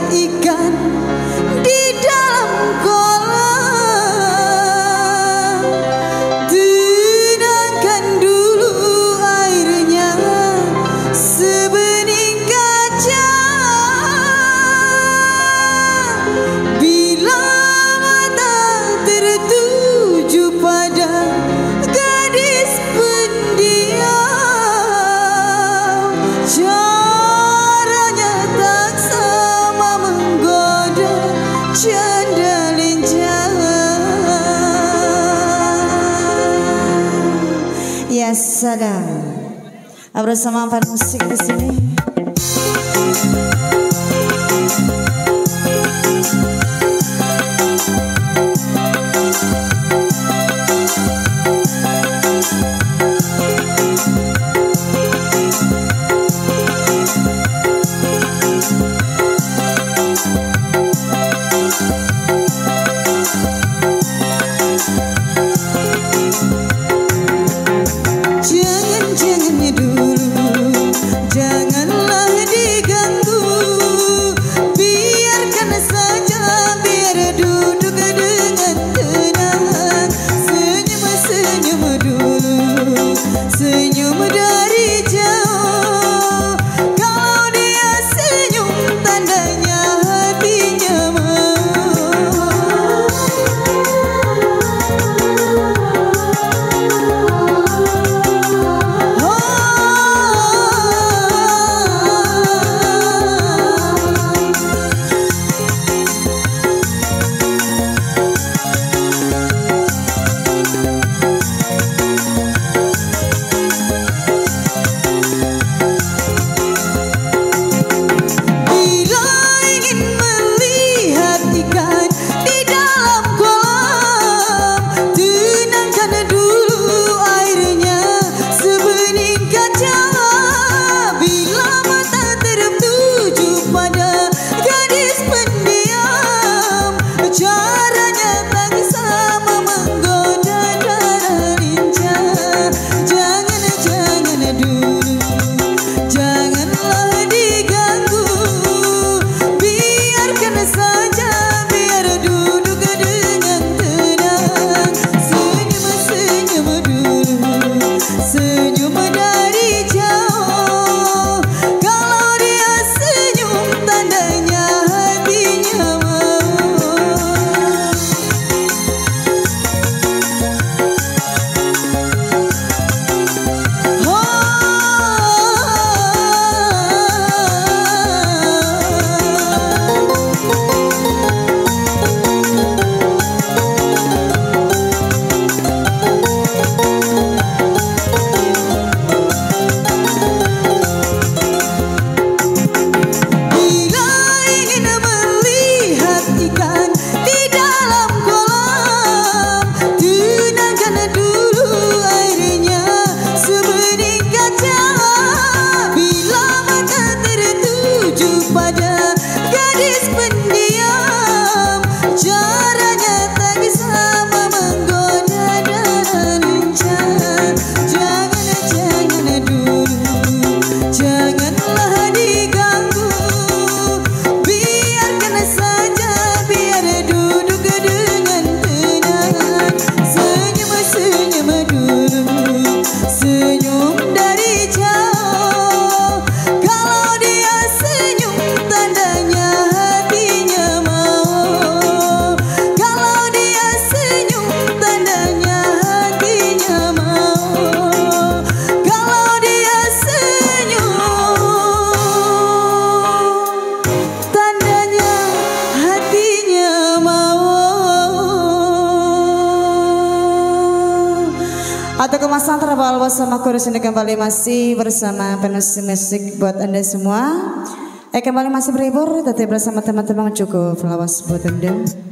ikan di dalam kolam. Tenangkan dulu airnya sebening kaca. Bila mata tertuju pada gadis pendiam, caranya tak sama menggoda janda lincah. Ya salam. Bersama Pan Musik di sini. Jangan dulu, janganlah diganggu, biarkan saja, biar duduk dengan tenang. Senyum dulu, senyum dari jauh. Kalau dia senyum, tandanya hatinya mau. Atau kemasan terbawah bersama chorus ini kembali masih bersama penulis musik buat Anda semua. Kembali masih berhibur, tetap bersama teman-teman cukup lawas buat Anda.